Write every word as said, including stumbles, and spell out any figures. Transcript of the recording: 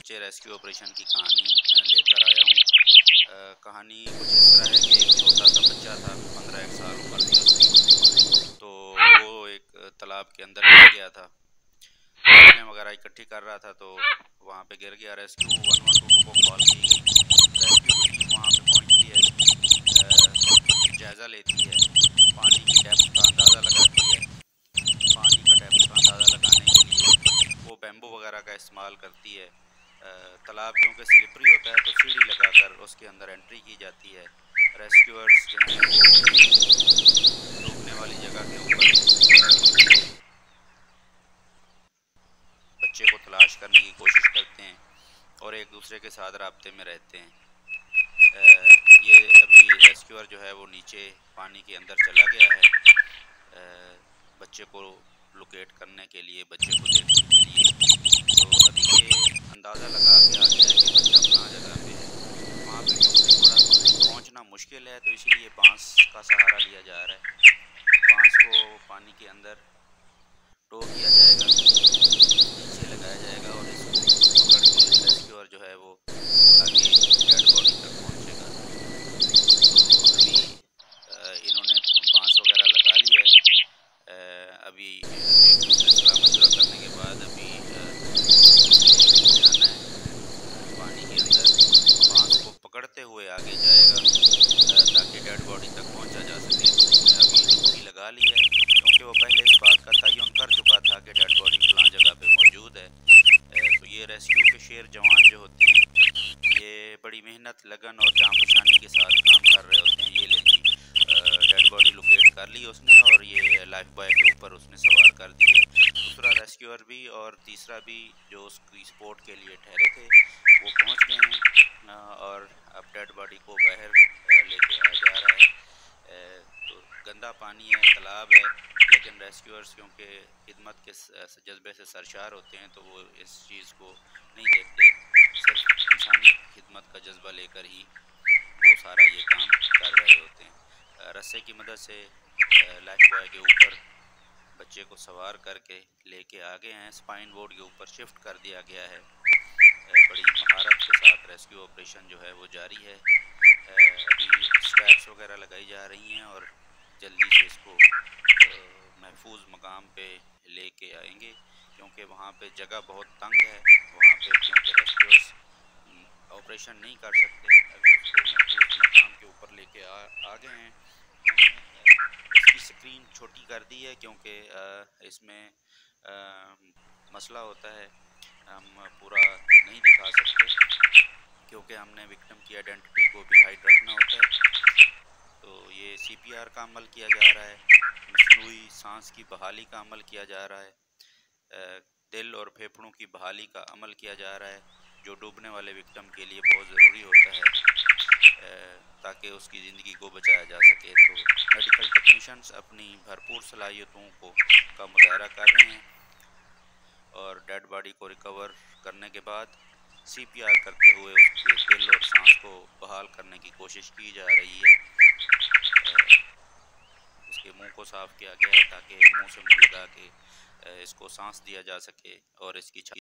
Search rescue operation की कहानी लेकर आया हूँ। कहानी कुछ इस तरह है कि एक छोटा सा बच्चा था, पंद्रह एक साल उम्र थी उसकी। तो वो एक तालाब के अंदर गिर गया था, बोतलें वगैरह इकट्ठी कर रहा था तो वहाँ पे गिर गया। Rescue one one two two को कॉल की गई। रेस्क्यू की टीम वहाँ पे पहुँचती है, जायज़ा लेती है, पानी की डेप्थ का अंदाज़ा लगाती है। पानी का डेप्थ का अंदाज़ा लगाने के लिए वो बैम्बू वगैरह का इस्तेमाल करती है। तालाब क्योंकि स्लिपरी होता है तो सीढ़ी लगाकर उसके अंदर एंट्री की जाती है। रेस्क्यूअर्स जो हैं वो डूबने वाली जगह के ऊपर बच्चे को तलाश करने की कोशिश करते हैं और एक दूसरे के साथ राब्ते में रहते हैं। ये अभी रेस्क्यूअर जो है वो नीचे पानी के अंदर चला गया है बच्चे को लोकेट करने के लिए, बच्चे को देखने के लिए। तो अभी ये अंदाज़ा लगा के आ गया है कि बच्चा फलां जगह पे है। वहाँ पे क्योंकि थोड़ा पहुँचना मुश्किल है तो इसीलिए बांस का सहारा लिया जा रहा है। बांस को पानी के अंदर टो किया जाएगा, नीचे लगाया जाएगा और इसको पकड़ के रेस्क्यूअर जो है वो आगे डेड बॉडी तक पहुँचेगा। तो अभी इन्होंने बांस वगैरह लगा लिया है। अभी एक दूसरे सलाह मशवरा करने के बाद अभी जाना है पानी के अंदर, बांस को पकड़ते हुए आगे जाएगा ताकि डेड बॉडी तक पहुंचा जा सके। तो उसने अभी डुबकी लगा ली है क्योंकि वो पहले इस बात का तयन कर चुका था कि डेड बॉडी फलां जगह पे मौजूद है। तो ये रेस्क्यू के शेर जवान जो होते हैं ये बड़ी मेहनत, लगन और जांपशानी के साथ काम कर रहे होते हैं। ये लें जी, डेड बॉडी लोकेट कर ली उसने और ये लाइफ बॉय के ऊपर उसने सवार कर दी है। दूसरा रेस्क्यूअर भी और तीसरा भी जो उसकी सपोर्ट के लिए ठहरे थे वो पहुंच गए हैं और अब डेड बॉडी को बाहर लेके आया जा रहा है। तो गंदा पानी है, तालाब है, लेकिन रेस्क्यूअर्स क्योंकि खिदमत के जज्बे से सरशार होते हैं तो वो इस चीज़ को नहीं देखते, सिर्फ इंसानियत की खिदमत का जज्बा लेकर ही वो सारा ये काम कर रहे होते हैं। रस्से की मदद से लाइफ बॉय के ऊपर बच्चे को सवार करके लेके आ गए हैं, स्पाइन बोर्ड के ऊपर शिफ्ट कर दिया गया है। बड़ी महारत के साथ रेस्क्यू ऑपरेशन जो है वो जारी है। अभी स्ट्रैप्स वगैरह लगाई जा रही हैं और जल्दी से इसको महफूज मकाम पे लेके आएंगे क्योंकि वहाँ पे जगह बहुत तंग है। वहाँ पे क्योंकि रेस्क्यूअर्स ऑपरेशन नहीं कर सकते, अभी उसको महफूज मकाम के ऊपर लेके आ आ गए हैं। इसकी स्क्रीन छोटी कर दी है क्योंकि इसमें आ, मसला होता है, हम पूरा नहीं दिखा सकते क्योंकि हमने विक्टिम की आइडेंटिटी को भी हाइड रखना होता है। तो ये सीपीआर का अमल किया जा रहा है, मसनूई सांस की बहाली का अमल किया जा रहा है, दिल और फेफड़ों की बहाली का अमल किया जा रहा है जो डूबने वाले विक्टिम के लिए बहुत ज़रूरी होता है ताकि उसकी ज़िंदगी को बचाया जा सके। तो मेडिकल टेक्नीशियंस अपनी भरपूर सलाहियतों को का मुजाहरा कर रहे हैं और डेड बॉडी को रिकवर करने के बाद सीपीआर करते हुए उसके दिल और सांस को बहाल करने की कोशिश की जा रही है। इसके मुंह को साफ़ किया गया है ताकि मुंह से मुंह लगा के इसको सांस दिया जा सके और इसकी